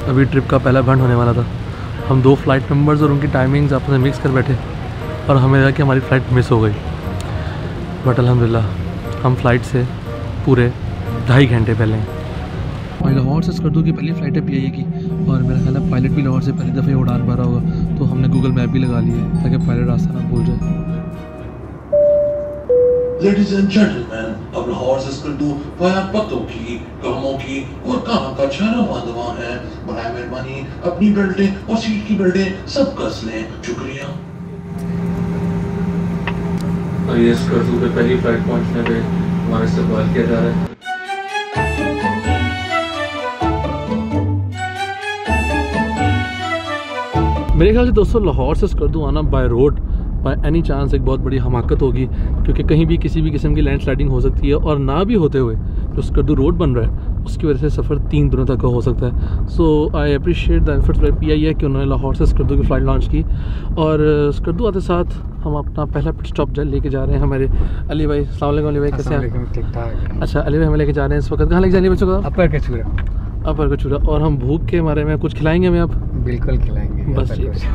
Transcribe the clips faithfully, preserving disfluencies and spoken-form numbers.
अभी ट्रिप का पहला घंटा होने वाला था। हम दो फ्लाइट नंबर्स और उनकी टाइमिंग्स आपस में मिक्स कर बैठे और हमें लगा कि हमारी फ़्लाइट मिस हो गई। बट अल्हम्दुलिल्लाह हम फ़्लाइट से पूरे ढाई घंटे पहले। और लाहौर से स्कर्दू की पहली फ़्लाइट है पी आई ए की, और मेरा ख्याल है पायलट भी लाहौर से पहली दफ़े उड़ान भरा होगा, तो हमने गूगल मैप भी लगा लिया ताकि पायलट रास्ता ना भूल जाए। Ladies and gentlemen, अब लाहौर से स्कर्दू वाया पत्तों की, कामों की और कहाँ का छाना बांधवा है। बराए मेहरबानी अपनी बेल्टें और सीट की बेल्टें सब कस लें। शुक्रिया। और ये स्कर्दू पे पहली फ्लाइट पहुंचने पे हमारे से बात किया जा रहा है। मेरे ख्याल से दोस्तों लाहौर से स्कर्दू आना by road by any chance एक बहुत बड़ी हमाकत होगी, क्योंकि कहीं भी किसी भी किस्म की लैंड स्लाइडिंग हो सकती है, और ना भी होते हुए जो स्कर्दू रोड बन रहा है उसकी वजह से सफ़र तीन दिनों तक का हो सकता है। So I appreciate the efforts by P I A कि उन्होंने लाहौर से स्कर्दू की फ़्लाइट लॉन्च की। और स्कर्दू आते साथ हम अपना पहला पिट स्टॉप लेके जा रहे हैं हमारे अली भाई। अस्सलाम वालेकुम अली भाई, कैसे हैं? ठीक ठाक। अच्छा अली भाई हमें लेके जा रहे हैं इस वक्त, कहाँ लेके जाने बच्चों का? अपर कचूरा। अपर कचूरा। और हम भूख के मारे में कुछ खिलाएंगे हमें आप? बिल्कुल खिलाएंगे। बस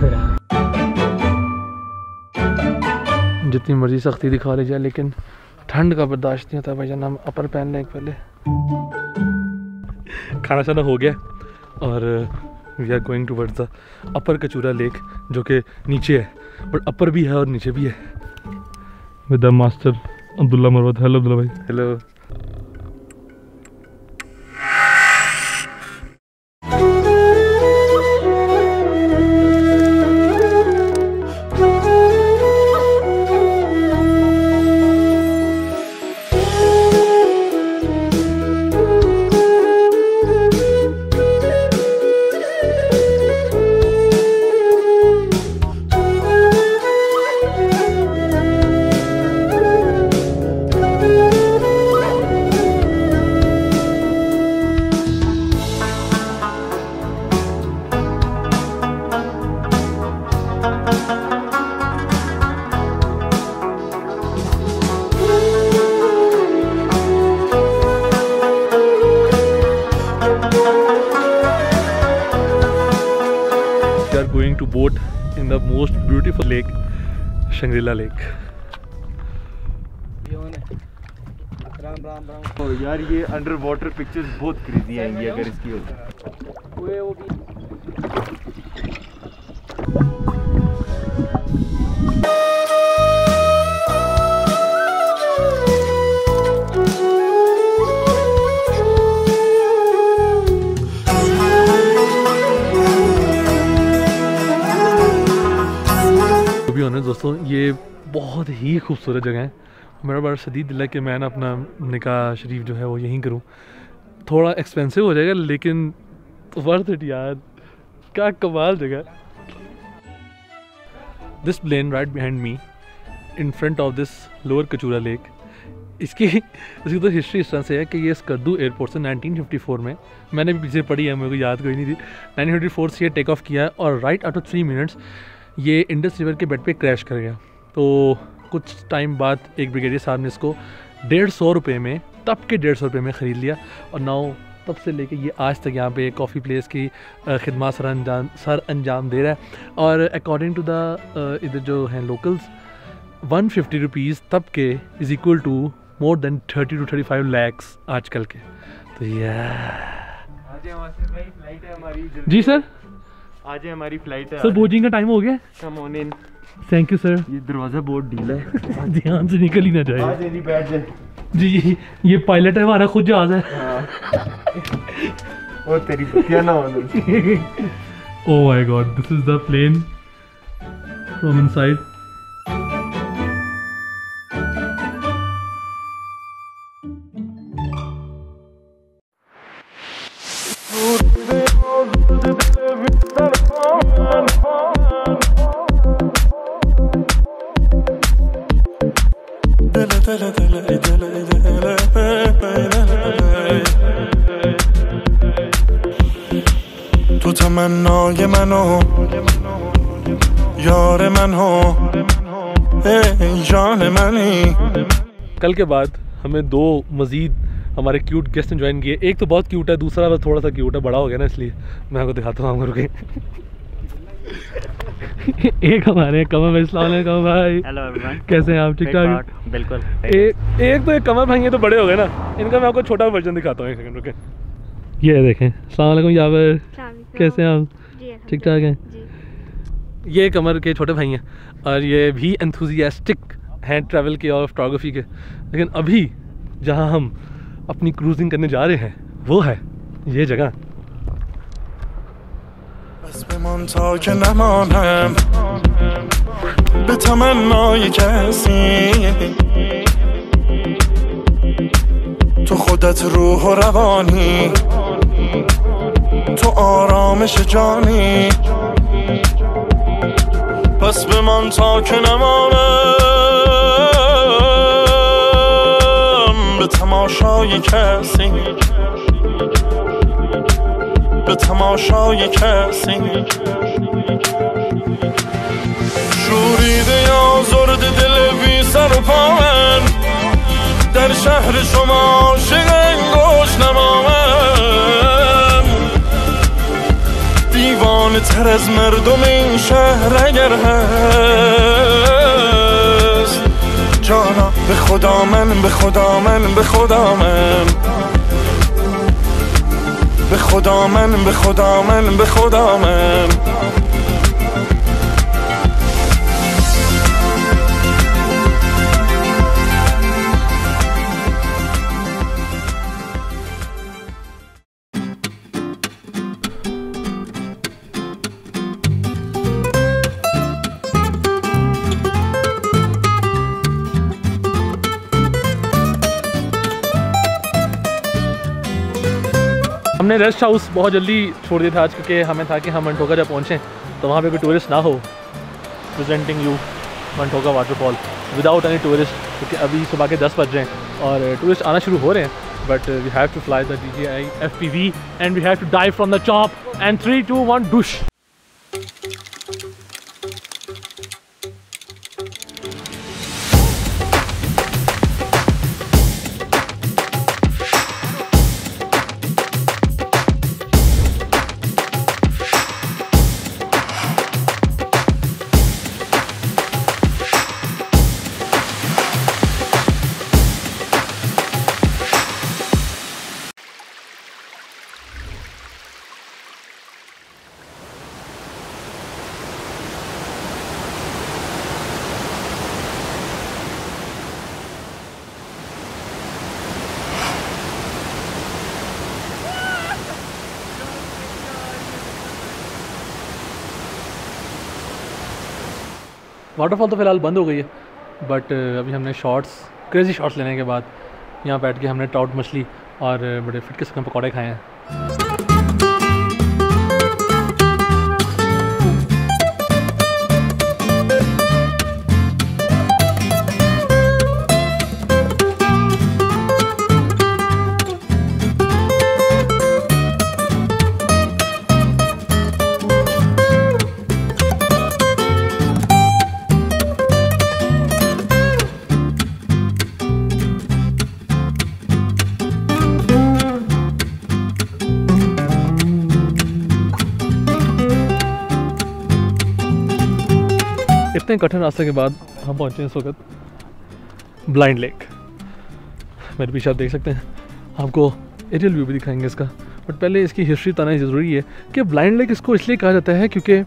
जितनी मर्जी सख्ती दिखा लीजिए लेकिन ठंड का बर्दाश्त नहीं होता भाई जान। हम अपर पहन लें पहले। खाना शाना हो गया और we are going towards the upper Kachura lake, जो कि नीचे है, बट अपर भी है और नीचे भी है। With the master Abdullah Marwat. Hello Abdullah भाई। Hello. Going to boat in the most beautiful lake, Shangri-La Lake. Ram Ram Ram. तो यार ये अंडर वाटर पिक्चर्स बहुत क्रेजी आएंगी अगर इसकी होती। दोस्तों ये बहुत ही खूबसूरत जगह है। मेरा बड़ा शदीद दिल है कि मैं ना अपना निकाह शरीफ जो है वो यहीं करूं। थोड़ा एक्सपेंसिव हो जाएगा लेकिन वर्थ इट यार, क्या कमाल जगह। This plane right behind me in front of this lower Kachura lake, इसकी इसकी तो हिस्ट्री इस तरह से है कि ये स्कर्दू एयरपोर्ट से नाइनटीन फिफ्टी फोर में, मैंने भी पीछे पढ़ी है, मेरे को याद कोई नहीं थी, नाइनटीन फिफ्टी फोर से ये टेक ऑफ किया है और राइट आफ्टर थ्री मिनट्स ये इंडस रिवर के बेड पे क्रैश कर गया। तो कुछ टाइम बाद एक ब्रिगेडियर साहब ने इसको डेढ़ सौ रुपये में, तब के डेढ़ सौ रुपये में ख़रीद लिया, और नाउ तब से लेके ये आज तक यहाँ पे कॉफ़ी प्लेस की खिदमत सर अंजाम सर अंजाम दे रहा है। और अकॉर्डिंग टू द इधर जो हैं लोकल्स, वन फिफ्टी रुपीज़ तब के is equal to more than thirty two thirty five lakhs आजकल के। तो यार जी सर, आज हमारी फ्लाइट है सर। बोर्डिंग का टाइम हो गया। Come on in. Thank you sir. ये दरवाज़ा बहुत ढीला है, ध्यान से निकल ही ना जाए। आज नहीं बैठ जाए जी। ये, ये पायलट है हमारा, खुद जहाज है। और तेरी क्या ना हो। Oh my god, this is the plane from inside. تو تمنای منو یار من हो ए जान मनी। कल के बाद हमें दो मज़ीद हमारे क्यूट गेस्ट ने ज्वाइन किए। एक तो बहुत क्यूट है, दूसरा बस थोड़ा सा क्यूट है, बड़ा हो गया ना इसलिए मैं आपको दिखाता हूँ। रुके एक हमारे कमर भाई, अस्सलाम वालेकुम भाई। हेलो एवरीवन, कैसे हैं आप? ठीक ठाक? बिल्कुल। एक एक तो एक कमर भाई है तो बड़े हो गए ना, इनका मैं आपको छोटा वर्जन दिखाता हूँ, एक सेकंड रुके। ये देखें, अस्सलाम वालेकुम यावर, कैसे हैं आप? ठीक ठाक हैं? ये कमर के छोटे भाई हैं और ये भी एंथुजियास्टिक हैं ट्रैवल के और फोटोग्राफी के। लेकिन अभी जहाँ हम अपनी क्रूजिंग करने जा रहे हैं वो है ये जगह। بس بمان تا که نمانم به تمنای کسی تو خودت روح و روانی تو آرامش جانی پس بمان تا که نمانم به تماشای کسی به تماشای کسی شوریده یا زرد دل بی سر و پا من در شهر شما عاشق انگوش نمامم دیوانه تر از مردم این شهر اگر هست جانا به خدا من به خدا من به خدا من به خدا من به خدا من به خدا من हमने रेस्ट हाउस बहुत जल्दी छोड़ दिया था आज, क्योंकि हमें था कि हम मंटोका जब पहुँचें तो वहाँ पे कोई टूरिस्ट ना हो presenting you Manthoka waterfall without any tourist, क्योंकि अभी सुबह के दस बज रहे हैं और टूरिस्ट आना शुरू हो रहे हैं। But we have to fly the D J I F P V and we have to dive from the top and three two one डुश। वाटरफॉल तो फ़िलहाल बंद हो गई है, बट अभी हमने शॉट्स क्रेज़ी शॉट्स लेने के बाद यहाँ बैठ के हमने ट्राउट मछली और बड़े फिट किस्म के पकौड़े खाए हैं। इतने कठिन रास्ते के बाद हम पहुँचे इस वक्त ब्लाइंड लेक। मेरे पीछे आप देख सकते हैं, आपको एरियल व्यू भी दिखाएंगे इसका, बट पहले इसकी हिस्ट्री बताना ज़रूरी है कि ब्लाइंड लेक इसको इसलिए कहा जाता है क्योंकि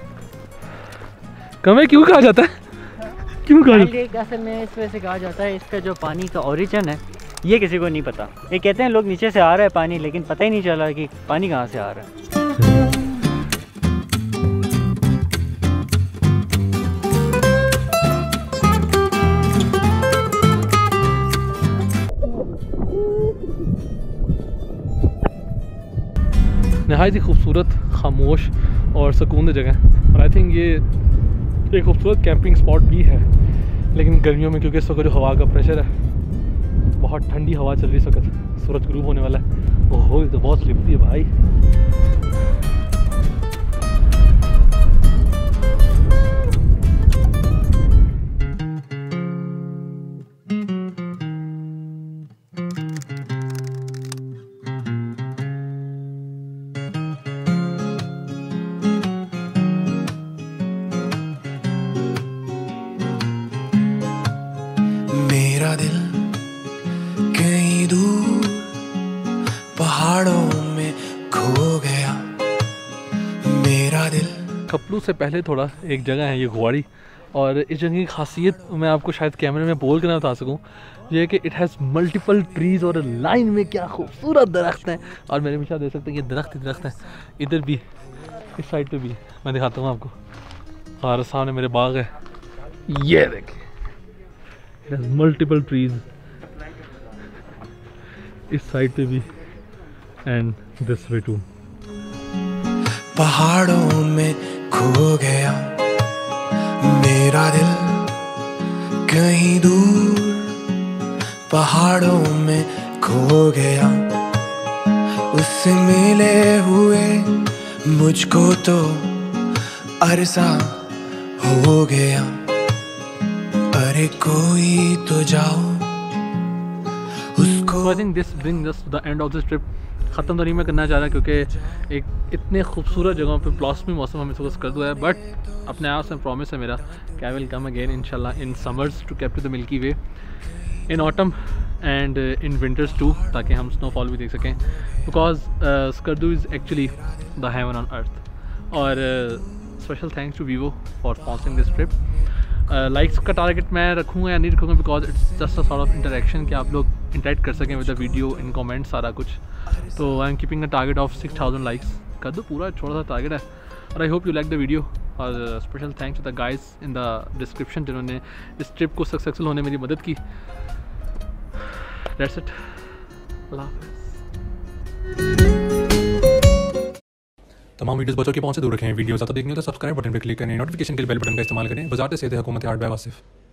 कमें क्यों कहा जाता है क्यों कहा जाता है? असल में इस वजह से कहा जाता है, इसका जो पानी का ओरिजिन है ये किसी को नहीं पता। ये कहते हैं लोग नीचे से आ रहा है पानी, लेकिन पता ही नहीं चला कि पानी कहाँ से आ रहा है। नहायत ही खूबसूरत, खामोश और सुकून जगह, और आई थिंक ये एक खूबसूरत कैंपिंग स्पॉट भी है। लेकिन गर्मियों में क्योंकि इस वक्त जो हवा का प्रेशर है, बहुत ठंडी हवा चल रही है इस वक्त, सूरज ग्रूब होने वाला है। ओहो, ये तो बहुत स्लिपरी है भाई। मेरा दिल कहीं दूर पहाड़ों में खो गया, मेरा दिल। खपलू से पहले थोड़ा एक जगह है ये गुवाड़ी, और इस जगह की खासियत मैं आपको शायद कैमरे में बोल के ना बता सकूं, ये है कि इट हैज़ मल्टीपल ट्रीज़ और लाइन में क्या खूबसूरत दरख्त हैं। और मेरे पीछे आप देख सकते हैं ये दरख्त ही दरख्त हैं, इधर भी इस साइड पे भी मैं दिखाता हूँ आपको। और सामने मेरे बाग है, ये देखिए इट हैज़ मल्टीपल ट्रीज़ इस साइड पे भी एंड दिस वे टू। पहाड़ों में खो गया, मेरा दिल कहीं दूर पहाड़ों में खो गया, उससे मिले हुए मुझको तो अरसा हो गया, अरे कोई तो जाओ उसको। I think this brings us to the end of this trip. ख़त्म तो नहीं मैं करना चाह रहा क्योंकि एक इतने खूबसूरत जगहों पे ब्लॉसमी मौसम हमें सबको कर दिया है, बट अपने आप से प्रॉमिस है मेरा कि आई विल कम अगेन इंशाल्लाह in summers to capture the milky way, in autumn and in winters too, ताकि हम स्नोफॉल भी देख सकें, because Skardu is actually the heaven on earth. और special thanks to Vivo for sponsoring this trip. Likes का target मैं रखूँगा या नहीं रखूँगा, because it's just a sort of interaction कि आप लोग इंटरेक्ट कर सकें with the video, in comments, सारा कुछ। तो I am keeping a target of six thousand likes कर दो, पूरा छोटा सा टारगेट है। और I hope you like the video. और special thanks to the guys in the description जिन्होंने इस ट्रिप को सक्सेसफुल होने में मेरी मदद की। दैट्स इट, अल्लाह हाफ़िज़। तमाम वीडियोस बच्चों के पहुंच से दूर रखें। वीडियो ज़्यादा देखने हो तो सब्सक्राइब बटन पर क्लिक करें, नोटिफिकेशन के लिए बेल बटन का इस्तेमाल करें। वज़ारत सेहत हुकूमत आठ बाय वासिफ।